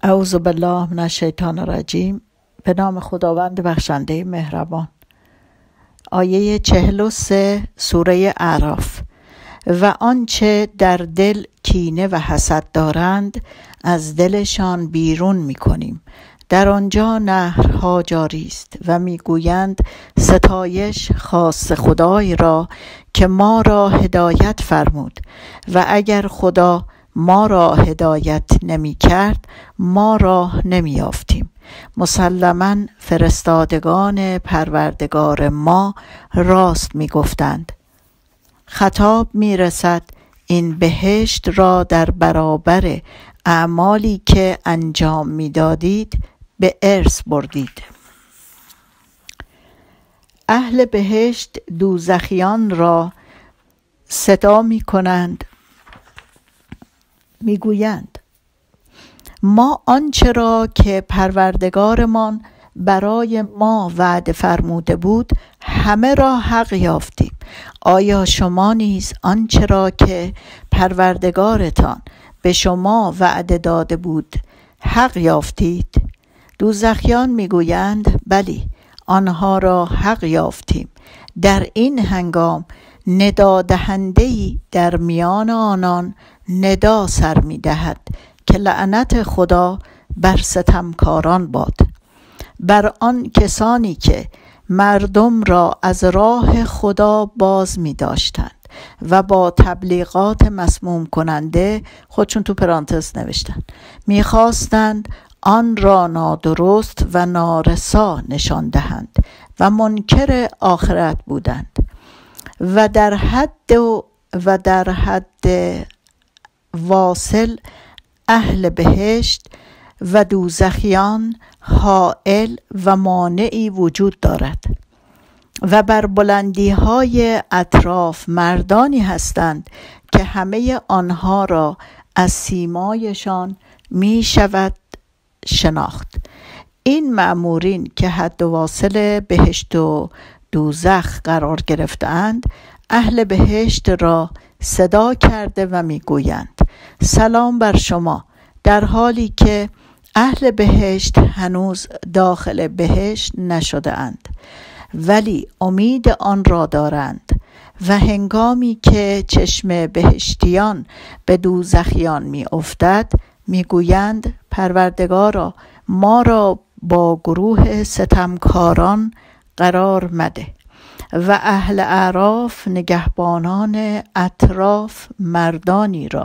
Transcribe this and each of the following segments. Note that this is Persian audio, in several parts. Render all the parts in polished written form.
اعوذ بالله من الشیطان الرجیم. به نام خداوند بخشنده مهربان. آیه 43 سوره اعراف. و آنچه در دل کینه و حسد دارند از دلشان بیرون می‌کنیم، در آنجا نهرها جاری است و میگویند ستایش خاص خدای را که ما را هدایت فرمود و اگر خدا ما را هدایت نمی کرد ما راه نمی یافتیم. مسلماً فرستادگان پروردگار ما راست می گفتند. خطاب می رسد این بهشت را در برابر اعمالی که انجام می دادید به ارث بردید. اهل بهشت دوزخیان را صدا می کنند، می گویند ما آنچه را که پروردگارمان برای ما وعده فرموده بود همه را حق یافتیم. آیا شما نیز آنچه را که پروردگارتان به شما وعده داده بود حق یافتید؟ دوزخیان میگویند بلی، آنها را حق یافتیم. در این هنگام ندادهنده‌ای در میان آنان ندا سر می‌دهد که لعنت خدا بر ستمکاران باد، بر آن کسانی که مردم را از راه خدا باز می داشتند و با تبلیغات مسموم کننده، خودشون تو پرانتز نوشتن، می خواستند آن را نادرست و نارسا نشان دهند و منکر آخرت بودند و در حد واصل اهل بهشت و دوزخیان حائل و مانعی وجود دارد و بر بلندی های اطراف مردانی هستند که همه آنها را از سیمایشان می شود شناخت. این مأمورین که حد واصل بهشت و دوزخ قرار گرفتند اهل بهشت را صدا کرده و می گویند سلام بر شما، در حالی که اهل بهشت هنوز داخل بهشت نشده اند ولی امید آن را دارند و هنگامی که چشم بهشتیان به دوزخیان می افتد می گویند پروردگارا ما را با گروه ستمکاران قرار مده. و اهل اعراف نگهبانان اطراف مردانی را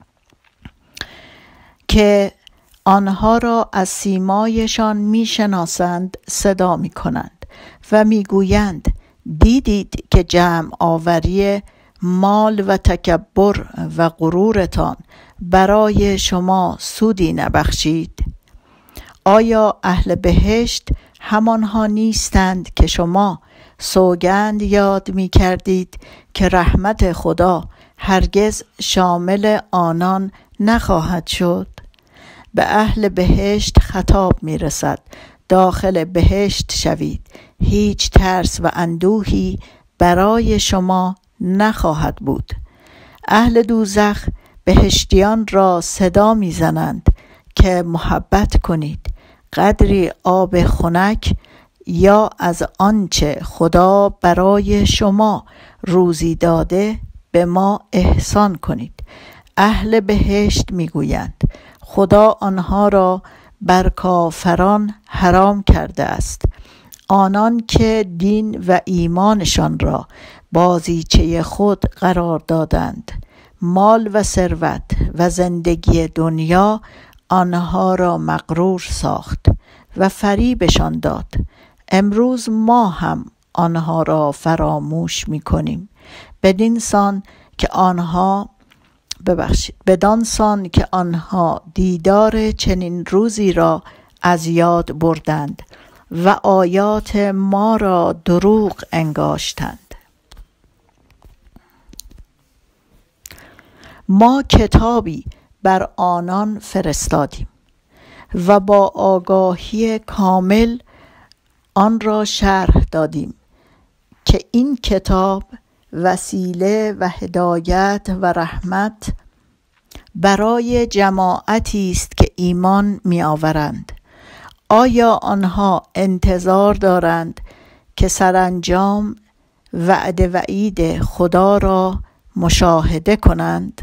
که آنها را از سیمایشان می شناسند صدا می کنند و می گویند دیدید که جمع آوری مال و تکبر و غرورتان برای شما سودی نبخشید؟ آیا اهل بهشت همانها نیستند که شما سوگند یاد می کردید که رحمت خدا هرگز شامل آنان نخواهد شد؟ به اهل بهشت خطاب می رسد داخل بهشت شوید، هیچ ترس و اندوهی برای شما نخواهد بود. اهل دوزخ بهشتیان را صدا می زنند که محبت کنید، قدری آب خنک یا از آنچه خدا برای شما روزی داده به ما احسان کنید. اهل بهشت میگویند خدا آنها را بر کافران حرام کرده است، آنان که دین و ایمانشان را بازیچه خود قرار دادند. مال و ثروت و زندگی دنیا آنها را مغرور ساخت و فریبشان داد. امروز ما هم آنها را فراموش می‌کنیم بدان سان که آنها دیدار چنین روزی را از یاد بردند و آیات ما را دروغ انگاشتند. ما کتابی بر آنان فرستادیم و با آگاهی کامل آن را شرح دادیم که این کتاب وسیله و هدایت و رحمت برای جماعتی است که ایمان می آورند. آیا آنها انتظار دارند که سرانجام وعد وعید خدا را مشاهده کنند؟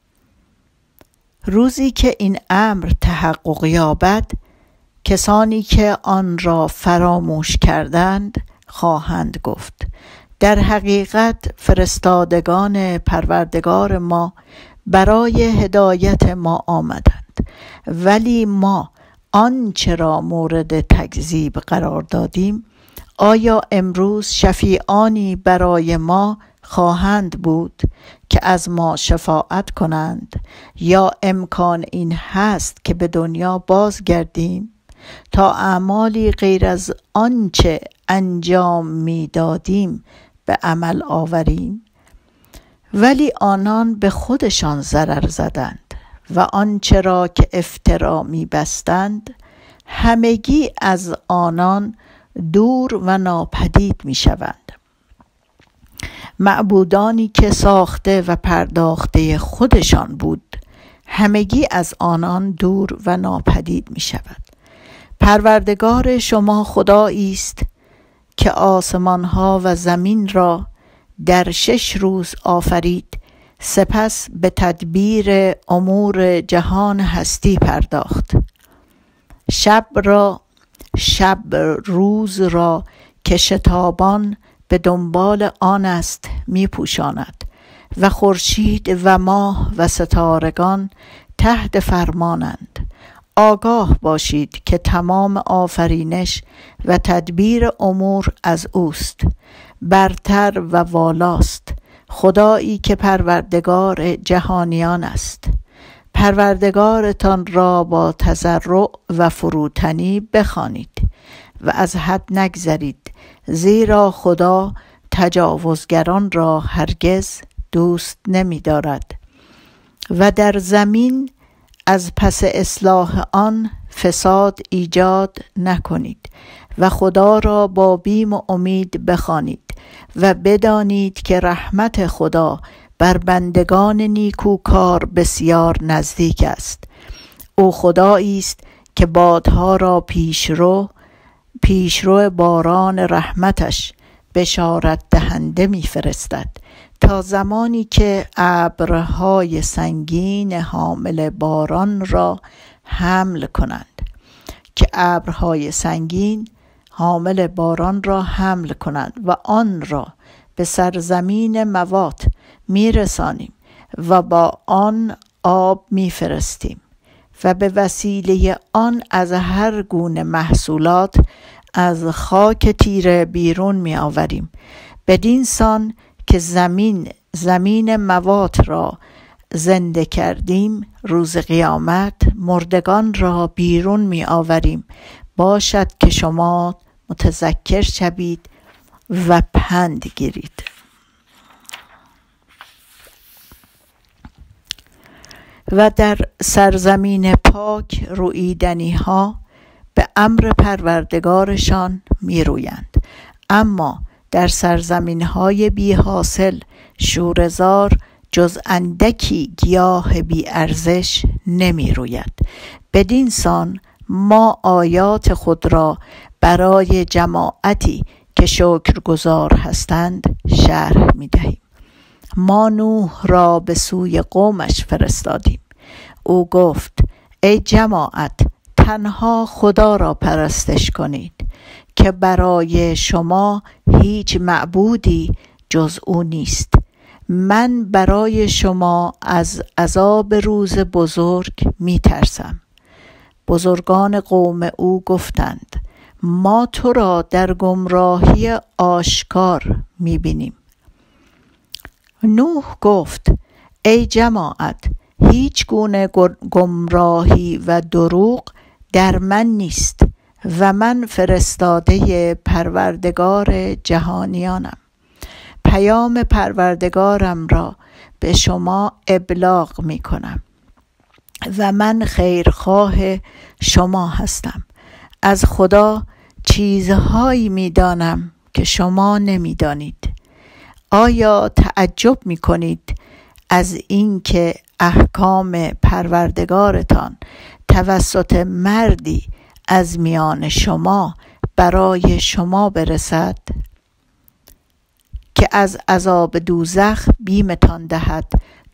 روزی که این امر تحقق یابد، کسانی که آن را فراموش کردند خواهند گفت: در حقیقت فرستادگان پروردگار ما برای هدایت ما آمدند، ولی ما آنچه را مورد تکذیب قرار دادیم. آیا امروز شفیعانی برای ما خواهند بود که از ما شفاعت کنند، یا امکان این هست که به دنیا بازگردیم تا اعمالی غیر از آنچه انجام می دادیم به عمل آوریم؟ ولی آنان به خودشان ضرر زدند و آنچه را که افترا می بستند همگی از آنان دور و ناپدید می شوند. معبودانی که ساخته و پرداخته خودشان بود همگی از آنان دور و ناپدید می شود. پروردگار شما خدایی است که آسمانها و زمین را در 6 روز آفرید، سپس به تدبیر امور جهان هستی پرداخت. شب روز را که شتابان به دنبال آن است می پوشاند و خورشید و ماه و ستارگان تحت فرمانند. آگاه باشید که تمام آفرینش و تدبیر امور از اوست، برتر و والاست، خدایی که پروردگار جهانیان است. پروردگارتان را با تضرع و فروتنی بخوانید و از حد نگذرید، زیرا خدا تجاوزگران را هرگز دوست نمی دارد. و در زمین از پس اصلاح آن فساد ایجاد نکنید و خدا را با بیم و امید بخوانید و بدانید که رحمت خدا بر بندگان نیکوکار بسیار نزدیک است. او خدایی است که بادها را پیشرو باران رحمتش بشارت دهنده می‌فرستد، تا زمانی که ابرهای سنگین حامل باران را حمل کنند، و آن را به سرزمین موات میرسانیم و با آن آب میفرستیم و به وسیله آن از هر گونه محصولات از خاک تیره بیرون می آوریم. بدین سان که زمین موات را زنده کردیم، روز قیامت مردگان را بیرون می آوریم. باشد که شما متذکر شوید و پند گیرید. و در سرزمین پاک رویدنی ها به امر پروردگارشان می رویند، اما در سرزمین های بی حاصل شوره‌زار جز اندکی گیاه بی ارزش نمی روید. بدین سان ما آیات خود را برای جماعتی که شکرگزار هستند شرح می دهیم. ما نوح را به سوی قومش فرستادیم. او گفت: ای جماعت، تنها خدا را پرستش کنید که برای شما هیچ معبودی جز او نیست. من برای شما از عذاب روز بزرگ می ترسم. بزرگان قوم او گفتند: ما تو را در گمراهی آشکار می بینیم. نوح گفت: ای جماعت، هیچ گونه گمراهی و دروغ در من نیست و من فرستاده پروردگار جهانیانم. پیام پروردگارم را به شما ابلاغ می کنم و من خیرخواه شما هستم. از خدا چیزهایی می دانم که شما نمی دانید. آیا تعجب می کنید از اینکه احکام پروردگارتان توسط مردی از میان شما برای شما برسد که از عذاب دوزخ بیمتان دهد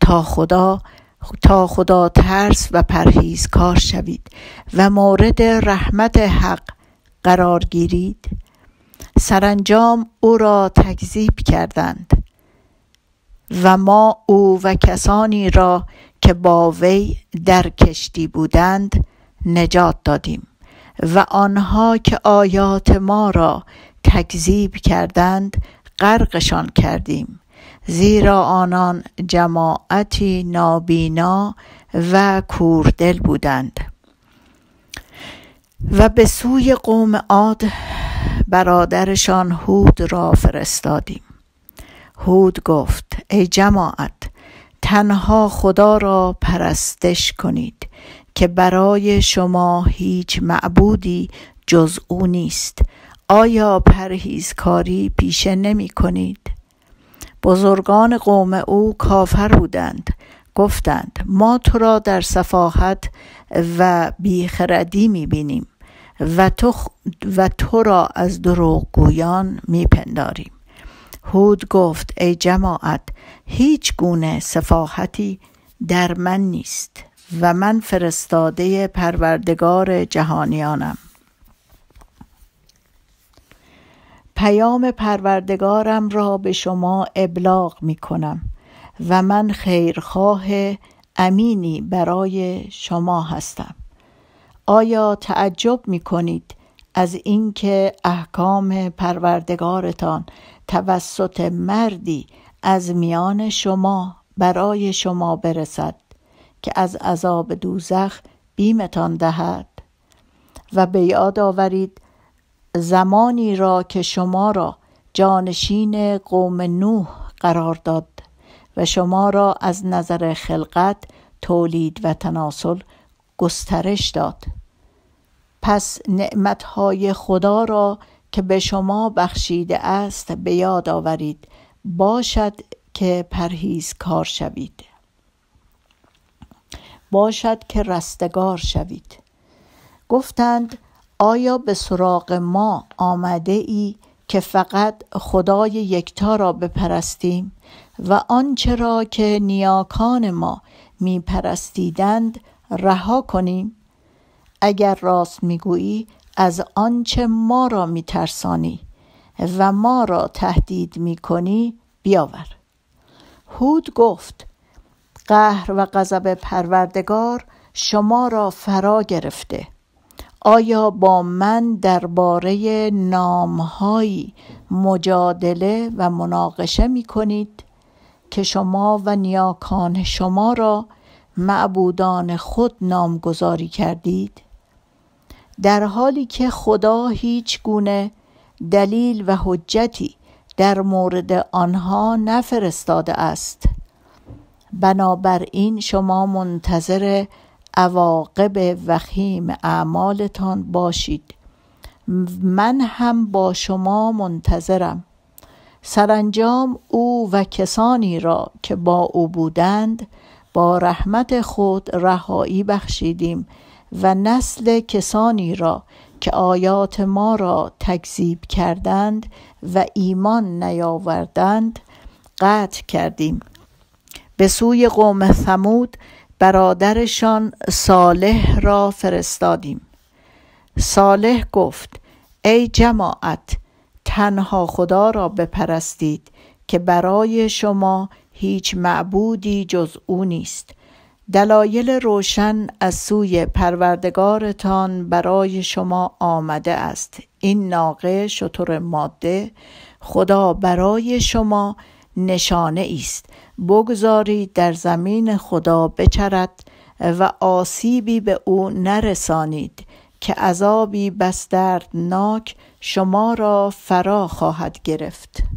تا خدا ترس و پرهیزکار شوید و مورد رحمت حق قرار گیرید. سرانجام او را تکذیب کردند و ما او و کسانی را که با وی در کشتی بودند نجات دادیم و آنها که آیات ما را تکذیب کردند غرقشان کردیم، زیرا آنان جماعتی نابینا و کوردل بودند. و به سوی قوم عاد برادرشان هود را فرستادیم. هود گفت: ای جماعت، تنها خدا را پرستش کنید که برای شما هیچ معبودی جز او نیست. آیا پرهیزکاری پیشه نمی کنید؟ بزرگان قوم او کافر بودند، گفتند: ما تو را در سفاهت و بیخردی می بینیم و تو را از دروغگویان می پنداریم. هود گفت: ای جماعت، هیچ گونه سفاهتی در من نیست و من فرستاده پروردگار جهانیانم. پیام پروردگارم را به شما ابلاغ می کنم و من خیرخواه امینی برای شما هستم. آیا تعجب می کنید از اینکه احکام پروردگارتان توسط مردی از میان شما برای شما برسد که از عذاب دوزخ بیمتان دهد؟ و به یاد آورید زمانی را که شما را جانشین قوم نوح قرار داد و شما را از نظر خلقت، تولید و تناسل گسترش داد. پس نعمتهای خدا را که به شما بخشیده است به یاد آورید، باشد که پرهیزکار شوید، باشد که رستگار شوید. گفتند: آیا به سراغ ما آمده ای که فقط خدای یکتا را بپرستیم و آنچه را که نیاکان ما می پرستیدند رها کنیم؟ اگر راست میگویی از آنچه ما را می ترسانی و ما را تهدید می کنی بیاور. هود گفت: قهر و غضب پروردگار شما را فرا گرفته. آیا با من درباره نام‌هایی مجادله و مناقشه می کنید که شما و نیاکان شما را معبودان خود نامگذاری کردید، در حالی که خدا هیچ گونه دلیل و حجتی در مورد آنها نفرستاده است؟ بنابراین شما منتظر عواقب وخیم اعمالتان باشید. من هم با شما منتظرم. سرانجام او و کسانی را که با او بودند با رحمت خود رهایی بخشیدیم و نسل کسانی را که آیات ما را تکذیب کردند و ایمان نیاوردند قطع کردیم. به سوی قوم ثمود برادرشان صالح را فرستادیم. صالح گفت: ای جماعت، تنها خدا را بپرستید که برای شما هیچ معبودی جز او نیست. دلایل روشن از سوی پروردگارتان برای شما آمده است. این ناقه شتر ماده خدا برای شما نشانه است. بگذارید در زمین خدا بچرد و آسیبی به او نرسانید که عذابی بس دردناک شما را فرا خواهد گرفت.